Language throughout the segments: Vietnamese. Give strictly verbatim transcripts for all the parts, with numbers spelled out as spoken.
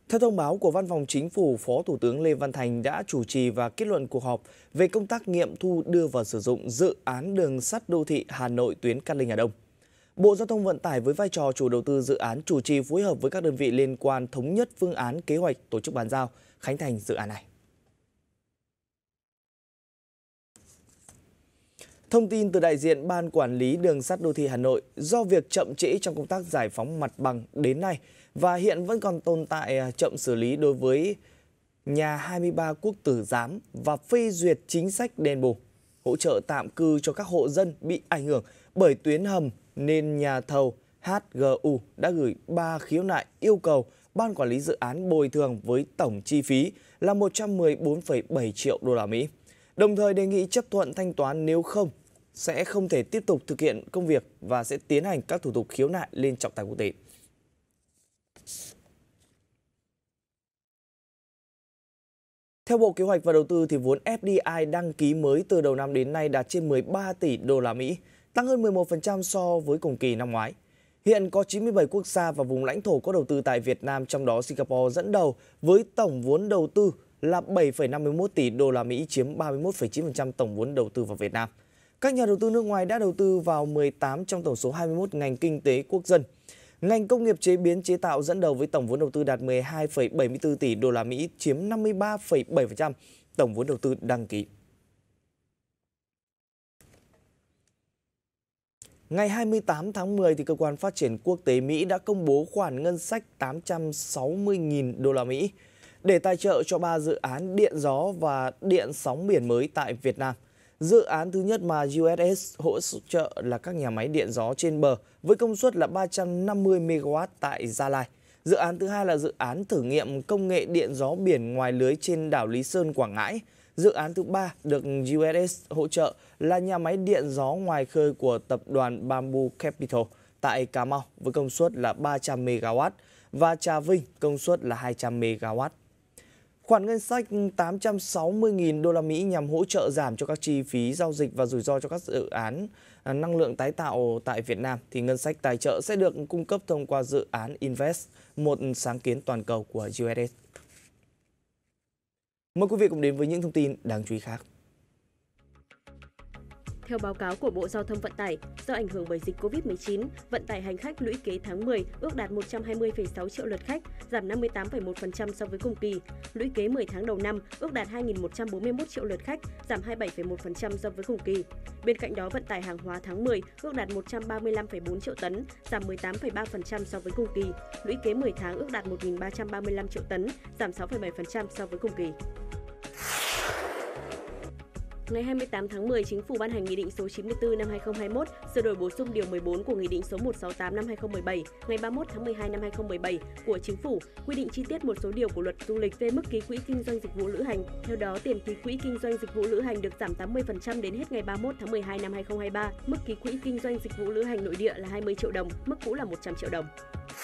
Theo thông báo của Văn phòng Chính phủ, Phó Thủ tướng Lê Văn Thành đã chủ trì và kết luận cuộc họp về công tác nghiệm thu đưa vào sử dụng dự án đường sắt đô thị Hà Nội tuyến Cát Linh - Hà Đông. Bộ Giao thông Vận tải với vai trò chủ đầu tư dự án chủ trì phối hợp với các đơn vị liên quan thống nhất phương án, kế hoạch, tổ chức bàn giao, khánh thành dự án này. Thông tin từ đại diện Ban Quản lý Đường sắt Đô thị Hà Nội, do việc chậm trễ trong công tác giải phóng mặt bằng đến nay và hiện vẫn còn tồn tại chậm xử lý đối với nhà hai mươi ba Quốc Tử Giám và phê duyệt chính sách đền bù, hỗ trợ tạm cư cho các hộ dân bị ảnh hưởng bởi tuyến hầm, nên nhà thầu hát giê u đã gửi ba khiếu nại yêu cầu Ban Quản lý dự án bồi thường với tổng chi phí là một trăm mười bốn phẩy bảy triệu đô la Mỹ. Đồng thời đề nghị chấp thuận thanh toán, nếu không sẽ không thể tiếp tục thực hiện công việc và sẽ tiến hành các thủ tục khiếu nại lên trọng tài quốc tế. Theo Bộ Kế hoạch và Đầu tư thì vốn ép đê i đăng ký mới từ đầu năm đến nay đạt trên mười ba tỷ đô la Mỹ, tăng hơn mười một phần trăm so với cùng kỳ năm ngoái. Hiện có chín mươi bảy quốc gia và vùng lãnh thổ có đầu tư tại Việt Nam, trong đó Singapore dẫn đầu với tổng vốn đầu tư là bảy phẩy năm mươi mốt tỷ đô la Mỹ, chiếm ba mươi mốt phẩy chín phần trăm tổng vốn đầu tư vào Việt Nam. Các nhà đầu tư nước ngoài đã đầu tư vào mười tám trong tổng số hai mươi mốt ngành kinh tế quốc dân. Ngành công nghiệp chế biến chế tạo dẫn đầu với tổng vốn đầu tư đạt mười hai phẩy bảy mươi tư tỷ đô la Mỹ, chiếm năm mươi ba phẩy bảy phần trăm tổng vốn đầu tư đăng ký. Ngày hai mươi tám tháng mười, thì Cơ quan Phát triển Quốc tế Mỹ đã công bố khoản ngân sách tám trăm sáu mươi nghìn đô la Mỹ để tài trợ cho ba dự án điện gió và điện sóng biển mới tại Việt Nam. Dự án thứ nhất mà u ét ét hỗ trợ là các nhà máy điện gió trên bờ với công suất là ba trăm năm mươi mê ga oát tại Gia Lai. Dự án thứ hai là dự án thử nghiệm công nghệ điện gió biển ngoài lưới trên đảo Lý Sơn, Quảng Ngãi. Dự án thứ ba được u ét ét hỗ trợ là nhà máy điện gió ngoài khơi của tập đoàn Bamboo Capital tại Cà Mau với công suất là ba trăm mê ga oát và Trà Vinh công suất là hai trăm mê ga oát. Khoản ngân sách tám trăm sáu mươi nghìn đô la Mỹ nhằm hỗ trợ giảm cho các chi phí giao dịch và rủi ro cho các dự án năng lượng tái tạo tại Việt Nam, thì ngân sách tài trợ sẽ được cung cấp thông qua dự án Invest, một sáng kiến toàn cầu của u ét ét. Mời quý vị cùng đến với những thông tin đáng chú ý khác. Theo báo cáo của Bộ Giao thông Vận tải, do ảnh hưởng bởi dịch Covid mười chín, vận tải hành khách lũy kế tháng mười ước đạt một trăm hai mươi phẩy sáu triệu lượt khách, giảm năm mươi tám phẩy một phần trăm so với cùng kỳ. Lũy kế mười tháng đầu năm ước đạt hai nghìn một trăm bốn mươi mốt triệu lượt khách, giảm hai mươi bảy phẩy một phần trăm so với cùng kỳ. Bên cạnh đó, vận tải hàng hóa tháng mười ước đạt một trăm ba mươi lăm phẩy bốn triệu tấn, giảm mười tám phẩy ba phần trăm so với cùng kỳ. Lũy kế mười tháng ước đạt một nghìn ba trăm ba mươi lăm triệu tấn, giảm sáu phẩy bảy phần trăm so với cùng kỳ. Ngày hai mươi tám tháng mười, Chính phủ ban hành Nghị định số chín mươi tư năm hai nghìn không trăm hai mươi mốt, sửa đổi bổ sung điều mười bốn của Nghị định số một trăm sáu mươi tám năm hai nghìn không trăm mười bảy, ngày ba mươi mốt tháng mười hai năm hai nghìn không trăm mười bảy của Chính phủ, quy định chi tiết một số điều của Luật Du lịch về mức ký quỹ kinh doanh dịch vụ lữ hành. Theo đó, tiền ký quỹ kinh doanh dịch vụ lữ hành được giảm tám mươi phần trăm đến hết ngày ba mươi mốt tháng mười hai năm hai nghìn không trăm hai mươi ba. Mức ký quỹ kinh doanh dịch vụ lữ hành nội địa là hai mươi triệu đồng, mức cũ là một trăm triệu đồng.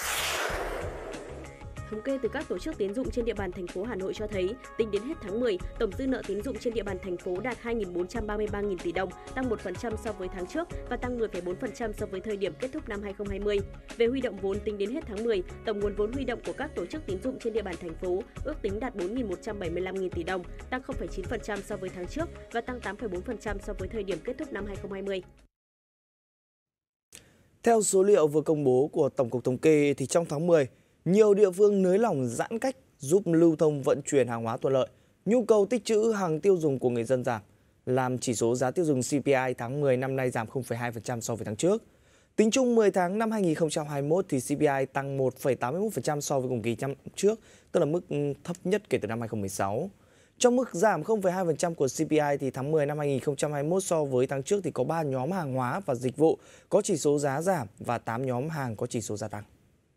Thống kê từ các tổ chức tín dụng trên địa bàn thành phố Hà Nội cho thấy, tính đến hết tháng mười, tổng dư nợ tín dụng trên địa bàn thành phố đạt hai nghìn bốn trăm ba mươi ba nghìn tỷ đồng, tăng một phần trăm so với tháng trước và tăng mười phẩy bốn phần trăm so với thời điểm kết thúc năm hai nghìn không trăm hai mươi. Về huy động vốn, tính đến hết tháng mười, tổng nguồn vốn huy động của các tổ chức tín dụng trên địa bàn thành phố ước tính đạt bốn nghìn một trăm bảy mươi lăm nghìn tỷ đồng, tăng không phẩy chín phần trăm so với tháng trước và tăng tám phẩy bốn phần trăm so với thời điểm kết thúc năm hai nghìn không trăm hai mươi. Theo số liệu vừa công bố của Tổng cục Thống kê, thì trong tháng mười, nhiều địa phương nới lỏng giãn cách giúp lưu thông vận chuyển hàng hóa thuận lợi. Nhu cầu tích trữ hàng tiêu dùng của người dân giảm, làm chỉ số giá tiêu dùng xê pê i tháng mười năm nay giảm không phẩy hai phần trăm so với tháng trước. Tính chung mười tháng năm hai nghìn không trăm hai mươi mốt thì xê pê i tăng một phẩy tám mươi mốt phần trăm so với cùng kỳ năm trước, tức là mức thấp nhất kể từ năm hai nghìn không trăm mười sáu. Trong mức giảm không phẩy hai phần trăm của xê pê i thì tháng mười năm hai nghìn không trăm hai mươi mốt so với tháng trước thì có ba nhóm hàng hóa và dịch vụ có chỉ số giá giảm và tám nhóm hàng có chỉ số gia tăng.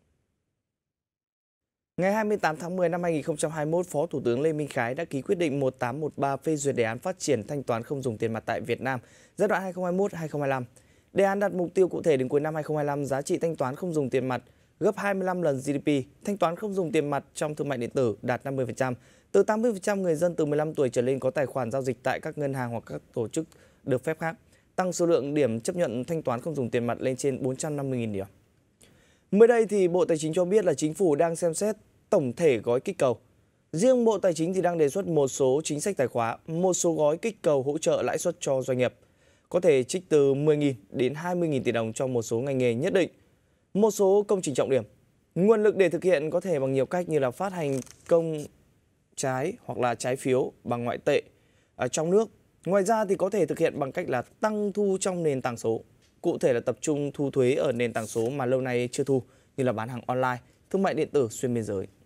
Ngày hai mươi tám tháng mười năm hai nghìn không trăm hai mươi mốt, Phó Thủ tướng Lê Minh Khái đã ký quyết định một nghìn tám trăm mười ba phê duyệt đề án phát triển thanh toán không dùng tiền mặt tại Việt Nam giai đoạn hai nghìn không trăm hai mươi mốt đến hai nghìn không trăm hai mươi lăm. Đề án đặt mục tiêu cụ thể đến cuối năm hai nghìn không trăm hai mươi lăm, giá trị thanh toán không dùng tiền mặt gấp hai mươi lăm lần giê đê pê, thanh toán không dùng tiền mặt trong thương mại điện tử đạt năm mươi phần trăm. Từ tám mươi phần trăm người dân từ mười lăm tuổi trở lên có tài khoản giao dịch tại các ngân hàng hoặc các tổ chức được phép khác, tăng số lượng điểm chấp nhận thanh toán không dùng tiền mặt lên trên bốn trăm năm mươi nghìn điểm. Mới đây thì Bộ Tài chính cho biết là Chính phủ đang xem xét tổng thể gói kích cầu. Riêng Bộ Tài chính thì đang đề xuất một số chính sách tài khóa, một số gói kích cầu hỗ trợ lãi suất cho doanh nghiệp, có thể trích từ mười nghìn đến hai mươi nghìn tỷ đồng cho một số ngành nghề nhất định, một số công trình trọng điểm. Nguồn lực để thực hiện có thể bằng nhiều cách như là phát hành công trái hoặc là trái phiếu bằng ngoại tệ ở trong nước. Ngoài ra thì có thể thực hiện bằng cách là tăng thu trong nền tảng số. Cụ thể là tập trung thu thuế ở nền tảng số mà lâu nay chưa thu, như là bán hàng online, thương mại điện tử xuyên biên giới.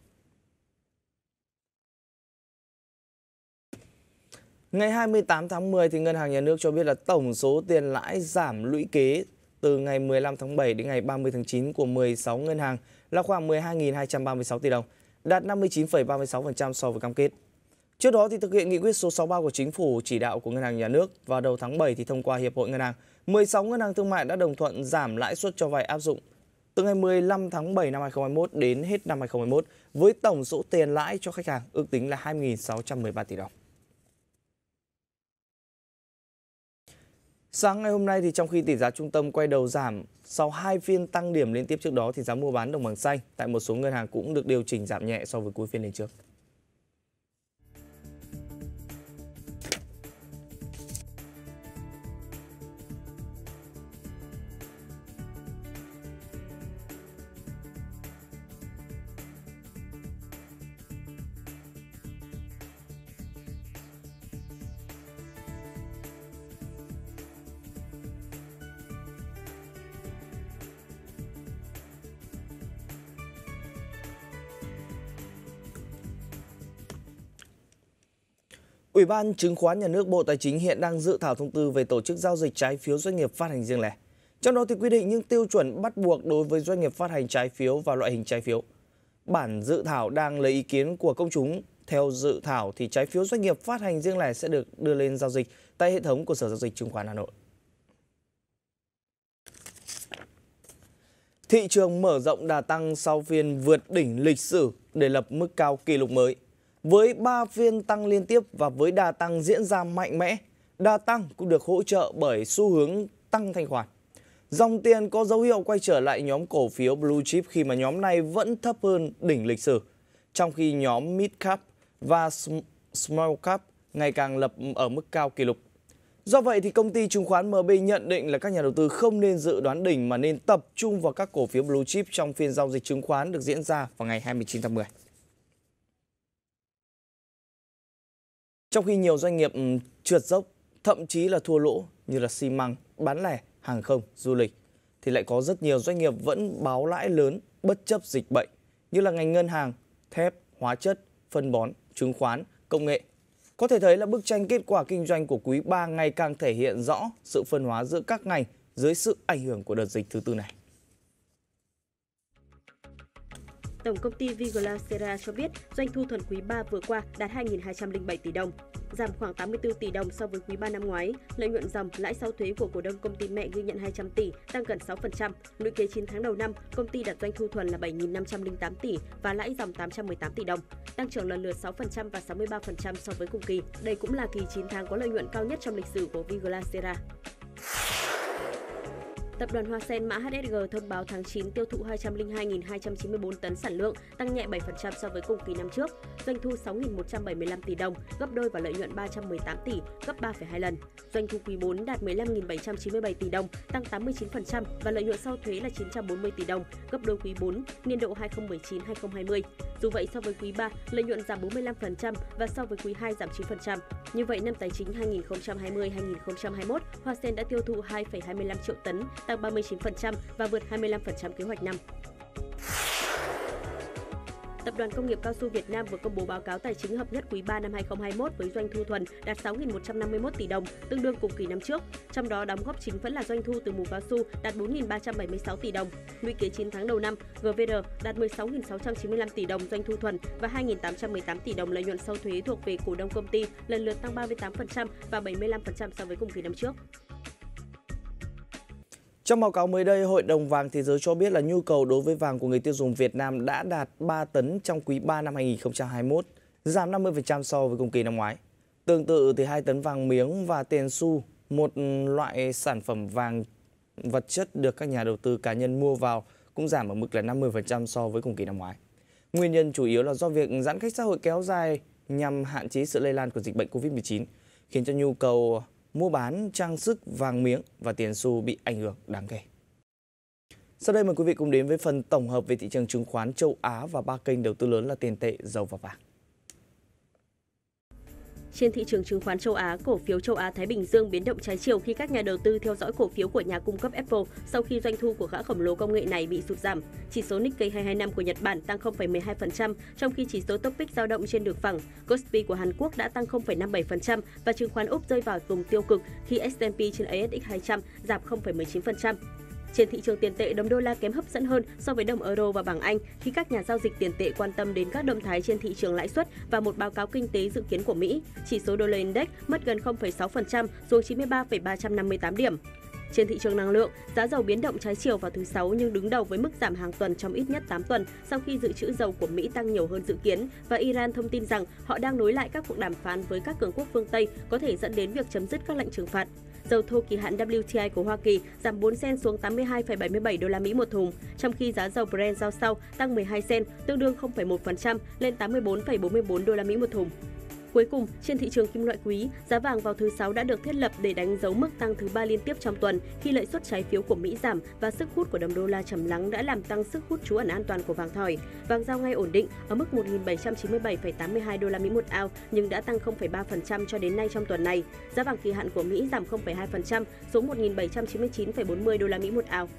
Ngày hai mươi tám tháng mười thì Ngân hàng Nhà nước cho biết là tổng số tiền lãi giảm lũy kế từ ngày mười lăm tháng bảy đến ngày ba mươi tháng chín của mười sáu ngân hàng là khoảng mười hai nghìn hai trăm ba mươi sáu tỷ đồng, đạt năm mươi chín phẩy ba mươi sáu phần trăm so với cam kết. Trước đó thì thực hiện nghị quyết số sáu mươi ba của Chính phủ, chỉ đạo của Ngân hàng Nhà nước, vào đầu tháng bảy thì thông qua Hiệp hội Ngân hàng, mười sáu ngân hàng thương mại đã đồng thuận giảm lãi suất cho vay áp dụng từ ngày mười lăm tháng bảy năm hai nghìn không trăm hai mươi mốt đến hết năm hai nghìn không trăm hai mươi mốt với tổng số tiền lãi cho khách hàng ước tính là hai nghìn sáu trăm mười ba tỷ đồng. Sáng ngày hôm nay thì trong khi tỷ giá trung tâm quay đầu giảm sau hai phiên tăng điểm liên tiếp trước đó thì giá mua bán đồng bằng xanh tại một số ngân hàng cũng được điều chỉnh giảm nhẹ so với cuối phiên lên trước. Ủy ban Chứng khoán Nhà nước Bộ Tài chính hiện đang dự thảo thông tư về tổ chức giao dịch trái phiếu doanh nghiệp phát hành riêng lẻ. Trong đó thì quy định những tiêu chuẩn bắt buộc đối với doanh nghiệp phát hành trái phiếu và loại hình trái phiếu. Bản dự thảo đang lấy ý kiến của công chúng. Theo dự thảo thì trái phiếu doanh nghiệp phát hành riêng lẻ sẽ được đưa lên giao dịch tại hệ thống của Sở Giao dịch Chứng khoán Hà Nội. Thị trường mở rộng đà tăng sau phiên vượt đỉnh lịch sử để lập mức cao kỷ lục mới. Với ba phiên tăng liên tiếp và với đà tăng diễn ra mạnh mẽ, đà tăng cũng được hỗ trợ bởi xu hướng tăng thanh khoản. Dòng tiền có dấu hiệu quay trở lại nhóm cổ phiếu Blue Chip khi mà nhóm này vẫn thấp hơn đỉnh lịch sử, trong khi nhóm Mid Cap và Small Cap ngày càng lập ở mức cao kỷ lục. Do vậy thì công ty chứng khoán em bê nhận định là các nhà đầu tư không nên dự đoán đỉnh mà nên tập trung vào các cổ phiếu Blue Chip trong phiên giao dịch chứng khoán được diễn ra vào ngày hai mươi chín tháng mười. Trong khi nhiều doanh nghiệp trượt dốc, thậm chí là thua lỗ như là xi măng, bán lẻ, hàng không, du lịch, thì lại có rất nhiều doanh nghiệp vẫn báo lãi lớn bất chấp dịch bệnh như là ngành ngân hàng, thép, hóa chất, phân bón, chứng khoán, công nghệ. Có thể thấy là bức tranh kết quả kinh doanh của quý ba ngày càng thể hiện rõ sự phân hóa giữa các ngành dưới sự ảnh hưởng của đợt dịch thứ tư này. Tổng công ty Viglasera cho biết doanh thu thuần quý ba vừa qua đạt hai nghìn hai trăm lẻ bảy tỷ đồng, giảm khoảng tám mươi tư tỷ đồng so với quý ba năm ngoái. Lợi nhuận ròng, lãi sau thuế của cổ đông công ty mẹ ghi nhận hai trăm tỷ, tăng gần sáu phần trăm. Lũy kế chín tháng đầu năm, công ty đạt doanh thu thuần là bảy nghìn năm trăm lẻ tám tỷ và lãi ròng tám trăm mười tám tỷ đồng, tăng trưởng lần lượt sáu phần trăm và sáu mươi ba phần trăm so với cùng kỳ. Đây cũng là kỳ chín tháng có lợi nhuận cao nhất trong lịch sử của Viglasera. Tập đoàn Hoa Sen mã hát ét giê thông báo tháng chín tiêu thụ hai trăm lẻ hai nghìn hai trăm chín mươi tư tấn sản lượng, tăng nhẹ bảy phần trăm so với cùng kỳ năm trước. Doanh thu sáu nghìn một trăm bảy mươi lăm tỷ đồng, gấp đôi và lợi nhuận ba trăm mười tám tỷ, gấp ba phẩy hai lần. Doanh thu quý bốn đạt mười lăm nghìn bảy trăm chín mươi bảy tỷ đồng, tăng tám mươi chín phần trăm và lợi nhuận sau thuế là chín trăm bốn mươi tỷ đồng, gấp đôi quý bốn, niên độ hai nghìn không trăm mười chín hai nghìn không trăm hai mươi. Dù vậy so với quý ba, lợi nhuận giảm bốn mươi lăm phần trăm và so với quý hai giảm chín phần trăm. Như vậy năm tài chính hai nghìn không trăm hai mươi hai nghìn không trăm hai mươi mốt, Hoa Sen đã tiêu thụ hai phẩy hai mươi lăm triệu tấn, tăng ba mươi chín phần trăm và vượt hai mươi lăm phần trăm kế hoạch năm. Tập đoàn Công nghiệp Cao su Việt Nam vừa công bố báo cáo tài chính hợp nhất quý ba năm hai nghìn không trăm hai mươi mốt với doanh thu thuần đạt sáu nghìn một trăm năm mươi mốt tỷ đồng, tương đương cùng kỳ năm trước. Trong đó đóng góp chính vẫn là doanh thu từ mủ cao su đạt bốn nghìn ba trăm bảy mươi sáu tỷ đồng. Lũy kế chín tháng đầu năm, giê vê rờ đạt mười sáu nghìn sáu trăm chín mươi lăm tỷ đồng doanh thu thuần và hai nghìn tám trăm mười tám tỷ đồng lợi nhuận sau thuế thuộc về cổ đông công ty, lần lượt tăng ba mươi tám phần trăm và bảy mươi lăm phần trăm so với cùng kỳ năm trước. Trong báo cáo mới đây, Hội đồng Vàng Thế giới cho biết là nhu cầu đối với vàng của người tiêu dùng Việt Nam đã đạt ba tấn trong quý ba năm hai nghìn không trăm hai mươi mốt, giảm năm mươi phần trăm so với cùng kỳ năm ngoái. Tương tự thì hai tấn vàng miếng và tiền xu, một loại sản phẩm vàng vật chất được các nhà đầu tư cá nhân mua vào, cũng giảm ở mức là năm mươi phần trăm so với cùng kỳ năm ngoái. Nguyên nhân chủ yếu là do việc giãn cách xã hội kéo dài nhằm hạn chế sự lây lan của dịch bệnh Covid mười chín, khiến cho nhu cầu mua bán trang sức, vàng miếng và tiền xu bị ảnh hưởng đáng kể. Sau đây mời quý vị cùng đến với phần tổng hợp về thị trường chứng khoán châu Á và ba kênh đầu tư lớn là tiền tệ, dầu và vàng. Trên thị trường chứng khoán châu Á, cổ phiếu châu Á Thái Bình Dương biến động trái chiều khi các nhà đầu tư theo dõi cổ phiếu của nhà cung cấp Apple sau khi doanh thu của gã khổng lồ công nghệ này bị sụt giảm. Chỉ số Nikkei hai hai năm của Nhật Bản tăng không phẩy mười hai phần trăm, trong khi chỉ số Topix dao động trên đường phẳng. Kospi của Hàn Quốc đã tăng không phẩy năm mươi bảy phần trăm và chứng khoán Úc rơi vào vùng tiêu cực khi ét and pê trên a ét ích hai trăm giảm không phẩy mười chín phần trăm. Trên thị trường tiền tệ, đồng đô la kém hấp dẫn hơn so với đồng euro và bảng Anh khi các nhà giao dịch tiền tệ quan tâm đến các động thái trên thị trường lãi suất và một báo cáo kinh tế dự kiến của Mỹ. Chỉ số đô la index mất gần không phẩy sáu phần trăm xuống chín mươi ba phẩy ba trăm năm mươi tám điểm. Trên thị trường năng lượng, giá dầu biến động trái chiều vào thứ Sáu nhưng đứng đầu với mức giảm hàng tuần trong ít nhất tám tuần sau khi dự trữ dầu của Mỹ tăng nhiều hơn dự kiến và Iran thông tin rằng họ đang nối lại các cuộc đàm phán với các cường quốc phương Tây có thể dẫn đến việc chấm dứt các lệnh trừng phạt. Dầu thô kỳ hạn W T I của Hoa Kỳ giảm bốn cent xuống tám mươi hai phẩy bảy mươi bảy đô la Mỹ một thùng, trong khi giá dầu Brent giao sau tăng mười hai cent, tương đương không phẩy một phần trăm lên tám mươi bốn phẩy bốn mươi bốn đô la Mỹ một thùng. Cuối cùng, trên thị trường kim loại quý, giá vàng vào thứ Sáu đã được thiết lập để đánh dấu mức tăng thứ ba liên tiếp trong tuần khi lợi suất trái phiếu của Mỹ giảm và sức hút của đồng đô la trầm lắng đã làm tăng sức hút trú ẩn an toàn của vàng thỏi. Vàng giao ngay ổn định ở mức một nghìn bảy trăm chín mươi bảy phẩy tám mươi hai đô la Mỹ một ounce nhưng đã tăng không phẩy ba phần trăm cho đến nay trong tuần này. Giá vàng kỳ hạn của Mỹ giảm không phẩy hai phần trăm xuống một nghìn bảy trăm chín mươi chín phẩy bốn mươi đô la Mỹ một ounce.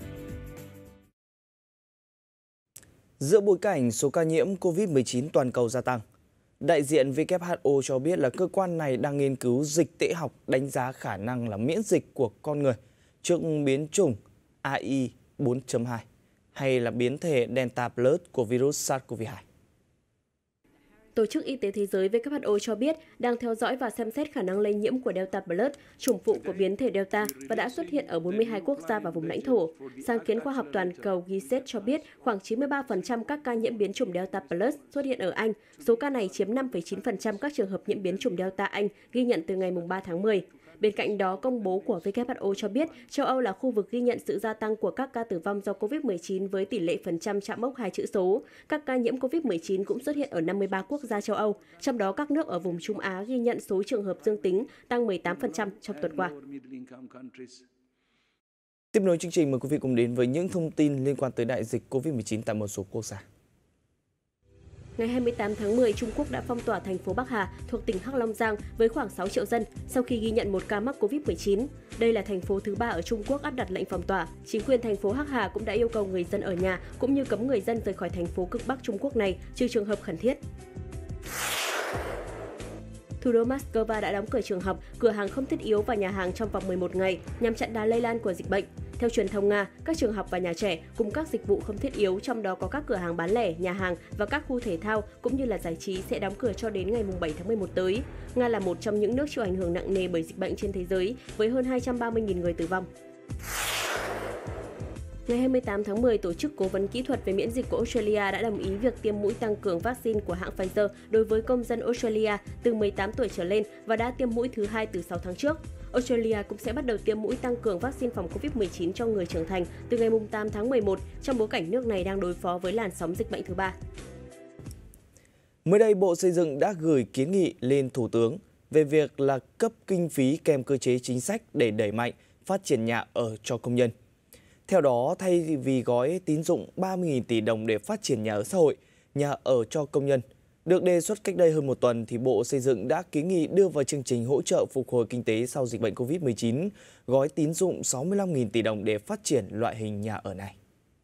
Giữa bối cảnh số ca nhiễm Covid mười chín toàn cầu gia tăng, đại diện W H O cho biết là cơ quan này đang nghiên cứu dịch tễ học đánh giá khả năng là miễn dịch của con người trước biến chủng A I bốn chấm hai hay là biến thể Delta Plus của virus SARS-xê o vê hai. Tổ chức Y tế Thế giới W H O cho biết đang theo dõi và xem xét khả năng lây nhiễm của Delta Plus, chủng phụ của biến thể Delta, và đã xuất hiện ở bốn mươi hai quốc gia và vùng lãnh thổ. Sáng kiến khoa học toàn cầu G S E T cho biết khoảng chín mươi ba phần trăm các ca nhiễm biến chủng Delta Plus xuất hiện ở Anh. Số ca này chiếm năm phẩy chín phần trăm các trường hợp nhiễm biến chủng Delta Anh ghi nhận từ ngày ba tháng mười. Bên cạnh đó, công bố của W H O cho biết châu Âu là khu vực ghi nhận sự gia tăng của các ca tử vong do Covid mười chín với tỷ lệ phần trăm chạm mốc hai chữ số. Các ca nhiễm Covid mười chín cũng xuất hiện ở năm mươi ba quốc gia châu Âu, trong đó các nước ở vùng Trung Á ghi nhận số trường hợp dương tính tăng mười tám phần trăm trong tuần qua. Tiếp nối chương trình, mời quý vị cùng đến với những thông tin liên quan tới đại dịch Covid mười chín tại một số quốc gia. Ngày hai mươi tám tháng mười, Trung Quốc đã phong tỏa thành phố Bắc Hà thuộc tỉnh Hắc Long Giang với khoảng sáu triệu dân sau khi ghi nhận một ca mắc Covid mười chín. Đây là thành phố thứ ba ở Trung Quốc áp đặt lệnh phong tỏa. Chính quyền thành phố Hắc Hà cũng đã yêu cầu người dân ở nhà cũng như cấm người dân rời khỏi thành phố cực Bắc Trung Quốc này trừ trường hợp khẩn thiết. Thủ đô Moscow đã đóng cửa trường học, cửa hàng không thiết yếu và nhà hàng trong vòng mười một ngày nhằm chặn đà lây lan của dịch bệnh. Theo truyền thông Nga, các trường học và nhà trẻ cùng các dịch vụ không thiết yếu, trong đó có các cửa hàng bán lẻ, nhà hàng và các khu thể thao cũng như là giải trí sẽ đóng cửa cho đến ngày bảy tháng mười một tới. Nga là một trong những nước chịu ảnh hưởng nặng nề bởi dịch bệnh trên thế giới với hơn hai trăm ba mươi nghìn người tử vong. Ngày hai mươi tám tháng mười, Tổ chức Cố vấn Kỹ thuật về miễn dịch của Australia đã đồng ý việc tiêm mũi tăng cường vaccine của hãng Pfizer đối với công dân Australia từ mười tám tuổi trở lên và đã tiêm mũi thứ hai từ sáu tháng trước. Australia cũng sẽ bắt đầu tiêm mũi tăng cường vaccine phòng Covid mười chín cho người trưởng thành từ ngày tám tháng mười một trong bối cảnh nước này đang đối phó với làn sóng dịch bệnh thứ ba. Mới đây, Bộ Xây dựng đã gửi kiến nghị lên Thủ tướng về việc là cấp kinh phí kèm cơ chế chính sách để đẩy mạnh phát triển nhà ở cho công nhân. Theo đó, thay vì gói tín dụng ba mươi nghìn tỷ đồng để phát triển nhà ở xã hội, nhà ở cho công nhân, được đề xuất cách đây hơn một tuần, thì Bộ Xây dựng đã kiến nghị đưa vào chương trình hỗ trợ phục hồi kinh tế sau dịch bệnh Covid mười chín, gói tín dụng sáu mươi lăm nghìn tỷ đồng để phát triển loại hình nhà ở này.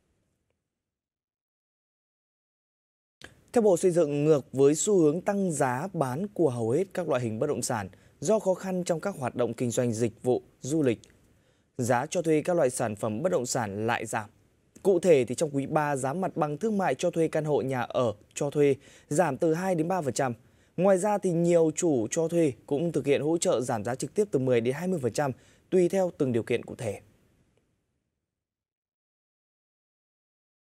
Theo Bộ Xây dựng, ngược với xu hướng tăng giá bán của hầu hết các loại hình bất động sản do khó khăn trong các hoạt động kinh doanh dịch vụ, du lịch, giá cho thuê các loại sản phẩm bất động sản lại giảm. Cụ thể thì trong quý ba, giá mặt bằng thương mại cho thuê căn hộ nhà ở cho thuê giảm từ hai đến ba phần trăm. Ngoài ra thì nhiều chủ cho thuê cũng thực hiện hỗ trợ giảm giá trực tiếp từ mười đến hai mươi phần trăm tùy theo từng điều kiện cụ thể.